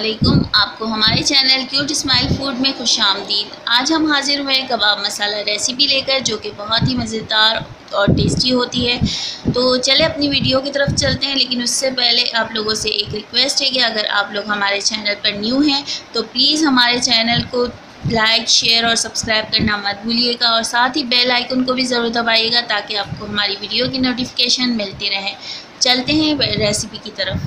अस्सलामुअलैकुम। आपको हमारे चैनल क्यूट स्माइल फूड में खुशामदीद। आज हम हाजिर हुए कबाब मसाला रेसिपी लेकर, जो कि बहुत ही मज़ेदार और टेस्टी होती है। तो चले अपनी वीडियो की तरफ चलते हैं, लेकिन उससे पहले आप लोगों से एक रिक्वेस्ट है कि अगर आप लोग हमारे चैनल पर न्यू हैं तो प्लीज़ हमारे चैनल को लाइक, शेयर और सब्सक्राइब करना मत भूलिएगा, और साथ ही बेल आइकन को भी ज़रूर दबाइएगा ताकि आपको हमारी वीडियो की नोटिफिकेशन मिलती रहे। चलते हैं रेसिपी की तरफ।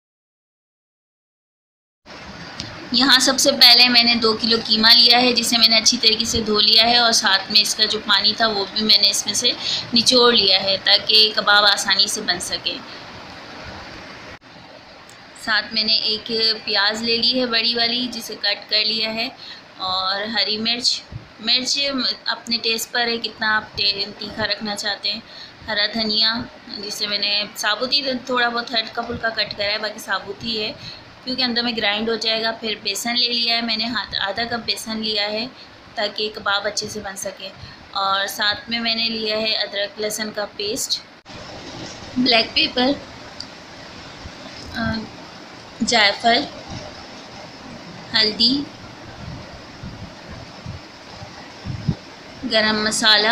यहाँ सबसे पहले मैंने 2 किलो कीमा लिया है, जिसे मैंने अच्छी तरीके से धो लिया है, और साथ में इसका जो पानी था वो भी मैंने इसमें से निचोड़ लिया है ताकि कबाब आसानी से बन सके। साथ मैंने एक प्याज ले ली है बड़ी वाली, जिसे कट कर लिया है, और हरी मिर्च अपने टेस्ट पर है कितना आप तीखा रखना चाहते हैं। हरा धनिया, जिसे मैंने साबुत ही थोड़ा बहुत हल्का फुल्का कट करा है, बाकी साबुत ही है क्योंकि अंदर में ग्राइंड हो जाएगा। फिर बेसन ले लिया है मैंने, आधा कप बेसन लिया है ताकि कबाब अच्छे से बन सके। और साथ में मैंने लिया है अदरक लहसुन का पेस्ट, ब्लैक पेपर, जायफल, हल्दी, garam masala,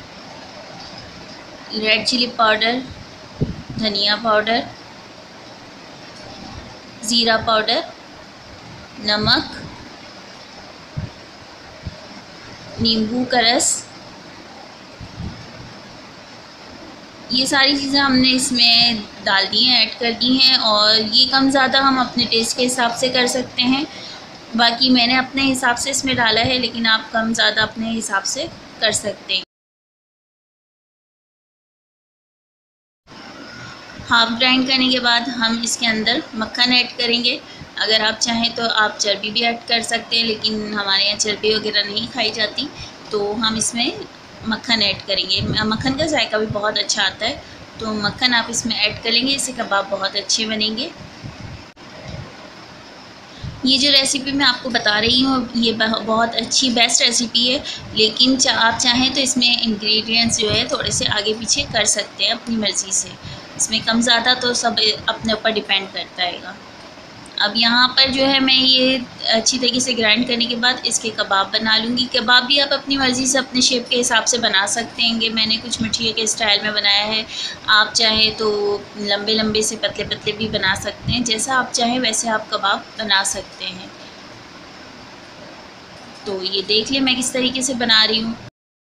red chili powder, धनिया पाउडर, ज़ीरा पाउडर, नमक, नींबू का रस। ये सारी चीज़ें हमने इसमें डाल दी हैं, ऐड कर दी हैं, और ये कम ज़्यादा हम अपने टेस्ट के हिसाब से कर सकते हैं। बाकी मैंने अपने हिसाब से इसमें डाला है, लेकिन आप कम ज़्यादा अपने हिसाब से कर सकते हैं। हाफ ग्राइंड करने के बाद हम इसके अंदर मक्खन ऐड करेंगे। अगर आप चाहें तो आप चर्बी भी ऐड कर सकते हैं, लेकिन हमारे यहाँ चर्बी वगैरह नहीं खाई जाती, तो हम इसमें मक्खन ऐड करेंगे। मक्खन का जायका भी बहुत अच्छा आता है, तो मक्खन आप इसमें ऐड कर लेंगे, इससे कबाब बहुत अच्छे बनेंगे। ये जो रेसिपी मैं आपको बता रही हूँ ये बहुत अच्छी बेस्ट रेसिपी है, लेकिन आप चाहें तो इसमें इंग्रेडिएंट्स जो है थोड़े से आगे पीछे कर सकते हैं अपनी मर्ज़ी से। इसमें कम ज़्यादा तो सब अपने ऊपर डिपेंड करता है। अब यहाँ पर जो है मैं ये अच्छी तरीके से ग्राइंड करने के बाद इसके कबाब बना लूँगी। कबाब भी आप अपनी मर्ज़ी से अपने शेप के हिसाब से बना सकते हैं। मैंने कुछ मिठाई के स्टाइल में बनाया है, आप चाहें तो लंबे लंबे से पतले पतले भी बना सकते हैं। जैसा आप चाहें वैसे आप कबाब बना सकते हैं। तो ये देख लें मैं किस तरीके से बना रही हूँ।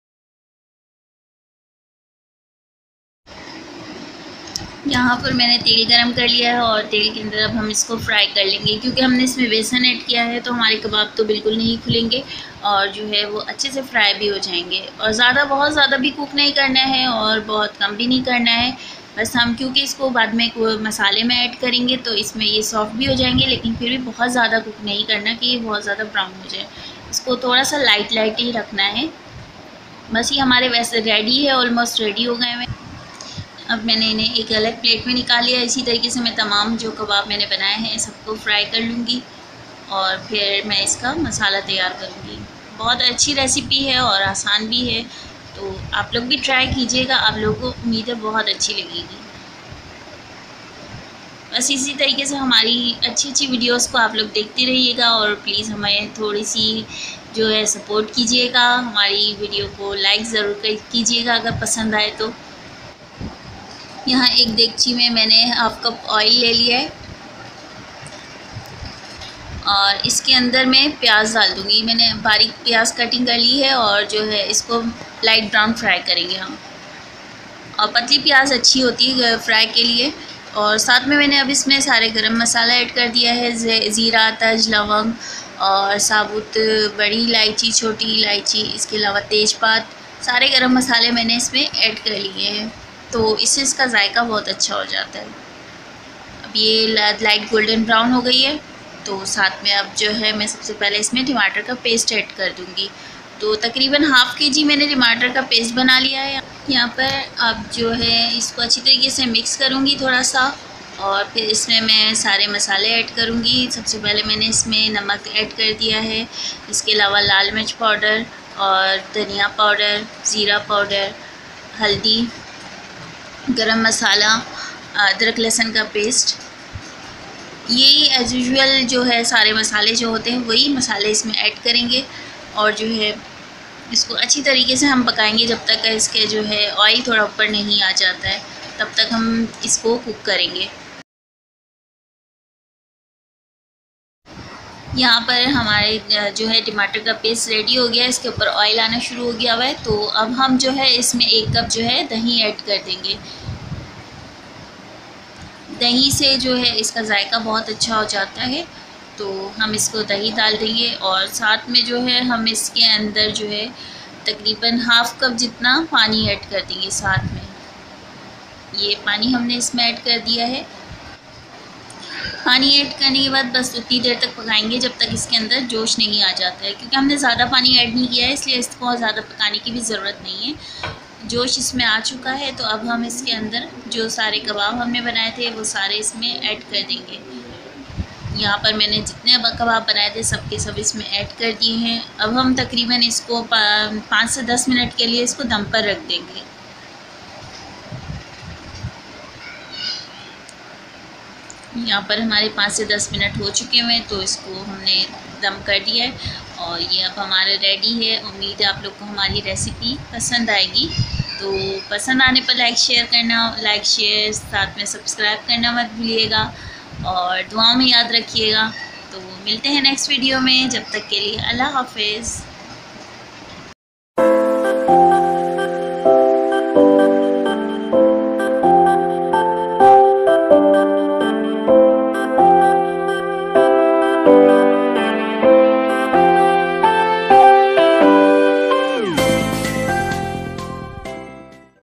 यहाँ पर मैंने तेल गरम कर लिया है, और तेल के अंदर अब हम इसको फ्राई कर लेंगे। क्योंकि हमने इसमें बेसन ऐड किया है तो हमारे कबाब तो बिल्कुल नहीं खुलेंगे, और जो है वो अच्छे से फ्राई भी हो जाएंगे। और बहुत ज़्यादा भी कुक नहीं करना है और बहुत कम भी नहीं करना है। बस हम क्योंकि इसको बाद में मसाले में ऐड करेंगे तो इसमें ये सॉफ्ट भी हो जाएंगे, लेकिन फिर भी बहुत ज़्यादा कुक नहीं करना कि ये बहुत ज़्यादा ब्राउन हो जाए। इसको थोड़ा सा लाइट ही रखना है। बस ये हमारे वैसे रेडी है, ऑलमोस्ट रेडी हो गए हैं। अब मैंने इन्हें एक अलग प्लेट में निकाल लिया। इसी तरीके से मैं तमाम जो कबाब मैंने बनाए हैं सबको फ्राई कर लूँगी, और फिर मैं इसका मसाला तैयार करूँगी। बहुत अच्छी रेसिपी है और आसान भी है, तो आप लोग भी ट्राई कीजिएगा। आप लोगों को उम्मीद है बहुत अच्छी लगेगी। बस इसी तरीके से हमारी अच्छी वीडियोस को आप लोग देखते रहिएगा, और प्लीज़ हमें थोड़ी सी जो है सपोर्ट कीजिएगा। हमारी वीडियो को लाइक ज़रूर कीजिएगा अगर पसंद आए तो। यहाँ एक देगची में मैंने हाफ कप ऑयल ले लिया है, और इसके अंदर मैं प्याज डाल दूँगी। मैंने बारीक प्याज कटिंग कर ली है, और जो है इसको लाइट ब्राउन फ्राई करेंगे हम। और पतली प्याज अच्छी होती है फ्राई के लिए। और साथ में मैंने अब इसमें सारे गरम मसाला ऐड कर दिया है, ज़ीरा, तज, लवंग और साबुत बड़ी इलायची, छोटी इलायची, इसके अलावा तेज़पात, सारे गरम मसाले मैंने इसमें ऐड कर लिए हैं, तो इससे इसका जायका बहुत अच्छा हो जाता है। अब ये लाइट गोल्डन ब्राउन हो गई है, तो साथ में अब जो है मैं सबसे पहले इसमें टमाटर का पेस्ट ऐड कर दूँगी। तो तकरीबन हाफ़ केजी मैंने टमाटर का पेस्ट बना लिया है। यहाँ पर अब जो है इसको अच्छी तरीके से मिक्स करूँगी थोड़ा सा, और फिर इसमें मैं सारे मसाले ऐड करूँगी। सबसे पहले मैंने इसमें नमक ऐड कर दिया है, इसके अलावा लाल मिर्च पाउडर और धनिया पाउडर, ज़ीरा पाउडर, हल्दी, गरम मसाला, अदरक लहसुन का पेस्ट, ये एज़ यूजुअल जो है सारे मसाले जो होते हैं वही मसाले इसमें ऐड करेंगे और जो है इसको अच्छी तरीके से हम पकाएंगे जब तक इसके जो है ऑयल थोड़ा ऊपर नहीं आ जाता है, तब तक हम इसको कुक करेंगे। यहाँ पर हमारे जो है टमाटर का पेस्ट रेडी हो गया है, इसके ऊपर ऑयल आना शुरू हो गया हुआ है। तो अब हम जो है इसमें 1 कप जो है दही ऐड कर देंगे। दही से जो है इसका जायका बहुत अच्छा हो जाता है, तो हम इसको दही डाल देंगे और साथ में जो है हम इसके अंदर जो है तकरीबन हाफ़ कप जितना पानी ऐड कर देंगे साथ में। ये पानी हमने इसमें ऐड कर दिया है। पानी ऐड करने के बाद बस उतनी देर तक पकाएंगे जब तक इसके अंदर जोश नहीं आ जाता है, क्योंकि हमने ज़्यादा पानी ऐड नहीं किया है, इसलिए इसको ज़्यादा पकाने की भी ज़रूरत नहीं है। जोश इसमें आ चुका है, तो अब हम इसके अंदर जो सारे कबाब हमने बनाए थे वो सारे इसमें ऐड कर देंगे। यहाँ पर मैंने जितने कबाब बनाए थे सब के सब इसमें ऐड कर दिए हैं। अब हम तकरीबन इसको 5 से 10 मिनट के लिए इसको दम पर रख देंगे। यहाँ पर हमारे 5 से 10 मिनट हो चुके हुए हैं, तो इसको हमने दम कर दिया है और ये अब हमारा रेडी है। उम्मीद है आप लोग को हमारी रेसिपी पसंद आएगी। तो पसंद आने पर लाइक शेयर साथ में सब्सक्राइब करना मत भूलिएगा और दुआओं में याद रखिएगा। तो मिलते हैं नेक्स्ट वीडियो में, जब तक के लिए अल्लाह हाफिज़।